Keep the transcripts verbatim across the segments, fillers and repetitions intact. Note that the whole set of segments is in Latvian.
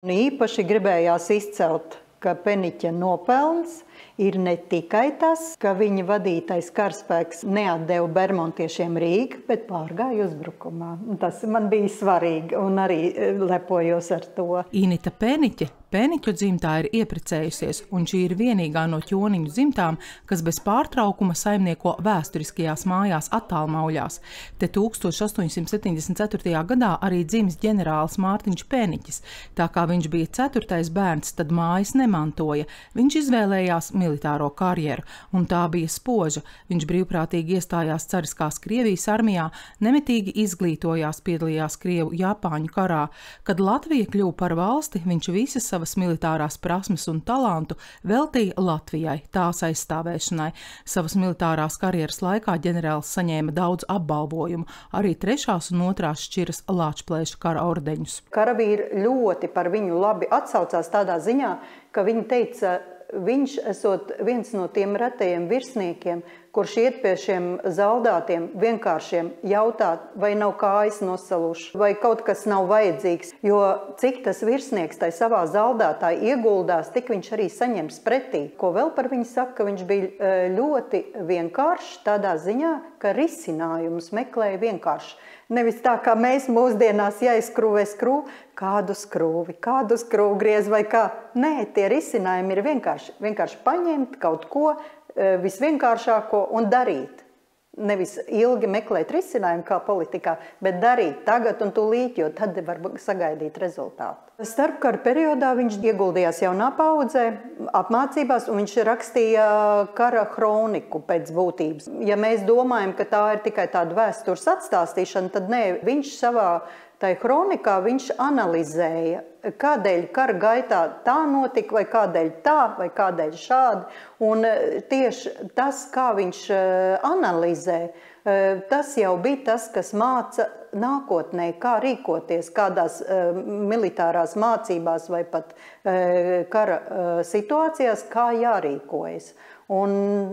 Īpaši gribējās izcelt, ka Peniķa nopelns ir ne tikai tas, ka viņa vadītais karaspēks neatdeva bermontiešiem Rīgu, bet pārgāja uzbrukumā. Tas man bija svarīgi un arī lepojos ar to. Inita Peniķe Peniķu dzimtā ir ieprecējusies, un šī ir vienīgā no ķoniņu dzimtām, kas bez pārtraukuma saimnieko vēsturiskajās mājās Attālmauļās. Te tūkstoš astoņsimt septiņdesmit ceturtajā gadā arī dzimis ģenerālis Mārtiņš Peniķis. Tā kā viņš bija ceturtais bērns, tad mājas nemantoja. Viņš izvēlējās militāro karjeru, un tā bija spoža. Viņš brīvprātīgi iestājās cariskās Krievijas armijā, nemitīgi izglītojās, piedalījās Krievu-Japāņu karā. Kad Latvija kļuva par valsti, viņš visas savas militārās prasmes un talantu veltīja Latvijai, tās aizstāvēšanai. Savas militārās karjeras laikā ģenerālis saņēma daudz apbalvojumu, arī trešās un otrās šķiras Lāčplēša kara ordeņus. Karavīri ļoti par viņu labi atsaucās tādā ziņā, ka viņi teica, viņš esot viens no tiem retajiem virsniekiem, kurš iet pie šiem zaldātiem vienkāršiem jautāt, vai nav kājas nosaluši, vai kaut kas nav vajadzīgs. Jo cik tas virsnieks tai savā zaldātā ieguldās, tik viņš arī saņems pretī. Ko vēl par viņu saka, ka viņš bija ļoti vienkāršs tādā ziņā, ka risinājumus meklēja vienkārši. Nevis tā, kā mēs mūsdienās jāizskrūvē skrūvi, kādu skrūvi, kādu skrūvi griez vai kā. Nē, tie risinājumi ir vienkārši. Vienkārši paņemt kaut ko visvienkāršāko un darīt. Nevis ilgi meklēt risinājumu kā politikā, bet darīt tagad un tūlīt, jo tad var sagaidīt rezultātu. Starpkara periodā viņš ieguldījās jaunā paudzē, apmācībās, un viņš rakstīja kara kroniku pēc būtības. Ja mēs domājam, ka tā ir tikai tāda vēstures atstāstīšana, tad nē, viņš savā tai kronikā viņš analizēja, kādēļ kara gaitā tā notika, vai kādēļ tā, vai kādēļ šādi. Un tieši tas, kā viņš analizē, tas jau bija tas, kas māca nākotnē, kā rīkoties, kādās militārās mācībās vai pat kara situācijās, kā jārīkojas. Un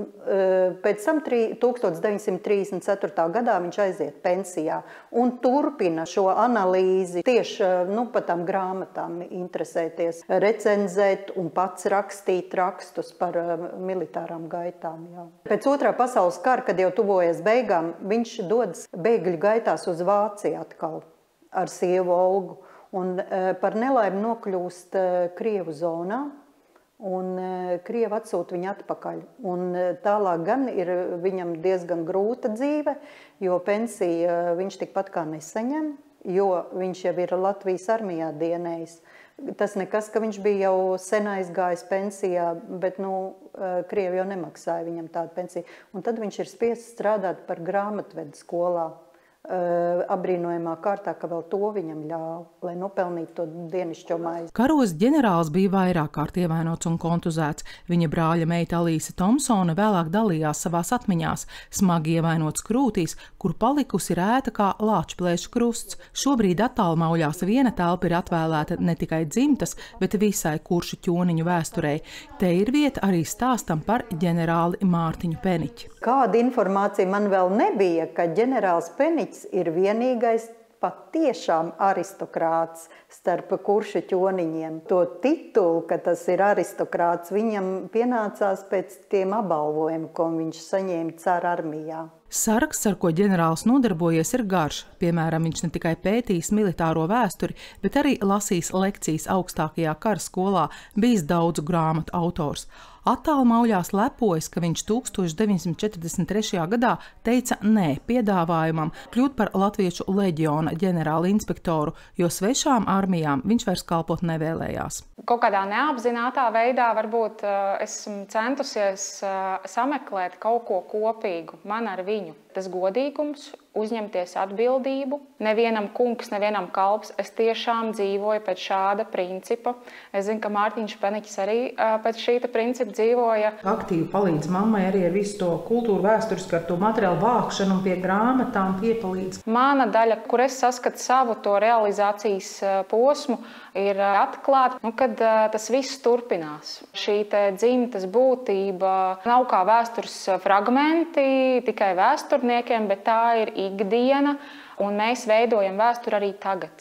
pēc tam tūkstoš deviņsimt trīsdesmit ceturtajā gadā viņš aiziet pensijā un turpina šo analīzi, tieši nu, pa tām grāmatām interesēties, recenzēt un pats rakstīt rakstus par militārām gaitām. Jā. Pēc otrā pasaules kara, kad jau tuvojas beigām, viņš dodas bēgļu gaitās uz Vāciju atkal ar sievu Olgu un par nelaimi nokļūst Krievu zonā. Un Krievi atsūta viņu atpakaļ. Un tālāk gan ir viņam diezgan grūta dzīve, jo pensiju viņš tikpat kā nesaņem, jo viņš jau ir Latvijas armijā dienējis. Tas nekas, ka viņš bija jau sen aizgājis pensijā, bet nu, Krievi jau nemaksāja viņam tādu pensiju. Un tad viņš ir spiests strādāt par grāmatvedu skolā. Abrīnojamā kārtā, ka vēl to viņam ļāva, lai nopelnītu to dienišķo maizi. Karos ģenerālis bija vairāk kārt ievainots un kontuzēts. Viņa brāļa meita Alīse Tomsone vēlāk dalījās savās atmiņās, smagi ievainots krūtīs, kur palikusi rēta kā Lāčplēša krusts. Šobrīd Attālmauļās viena telpa ir atvēlēta ne tikai dzimtas, bet visai kuršu ķoniņu vēsturei. Te ir vieta arī stāstam par ģenerāli Mārtiņu Peniķi. Kāda informācija man vēl nebija, ka ģenerālis Peniķis ir vienīgais patiešām aristokrāts starp kuršu ķoniņiem. To titulu, ka tas ir aristokrāts, viņam pienācās pēc tiem apbalvojumiem, ko viņš saņēma cara armijā. Saraksts, ar ko ģenerālis nodarbojies, ir garš. Piemēram, viņš ne tikai pētījis militāro vēsturi, bet arī lasījis lekcijas augstākajā kara skolā, bijis daudzu grāmatu autors. Attālmauļās lepojas, ka viņš tūkstoš deviņsimt četrdesmit trešajā gadā teica nē piedāvājumam kļūt par Latviešu leģiona ģenerāla inspektoru, jo svešām armijām viņš vairs kalpot nevēlējās. Kaut kādā neapzinātā veidā varbūt esmu centusies sameklēt kaut ko kopīgu man ar viņu. Tas godīgums, uzņemties atbildību. Nevienam kungs, nevienam kalps. Es tiešām dzīvoju pēc šāda principa. Es zinu, ka Mārtiņš Peniķis arī pēc šīta principa dzīvoja. Aktīvi palīdz mammai arī ar visu to kultūru vēsturisku, ar to materiālu vākšanu un pie grāmatām piepalīdz. Mana daļa, kur es saskatu savu to realizācijas posmu, ir atklāt, nu, kad tas viss turpinās. Šī te dzimtas būtība nav kā vēstures fragmenti, tikai vēsturniekiem, bet tā ir ikdiena, un mēs veidojam vēsturi arī tagad.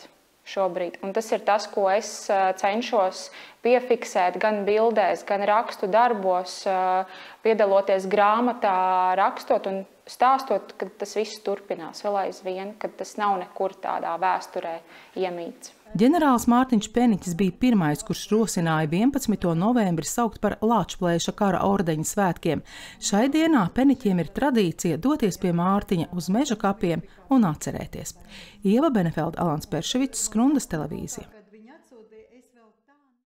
šobrīd. Un tas ir tas, ko es cenšos piefiksēt gan bildēs, gan rakstu darbos, piedaloties grāmatā, rakstot un stāstot, ka tas viss turpinās vēl aizvien, ka tas nav nekur tādā vēsturē iemīts. Ģenerālis Mārtiņš Peniķis bija pirmais, kurš rosināja vienpadsmito novembri saukt par Lāčplēša kara ordeņa svētkiem. Šai dienā Peniķiem ir tradīcija doties pie Mārtiņa uz meža kapiem un atcerēties. Ieva Benefelda, Alans Perševics, Skrundas televīzija.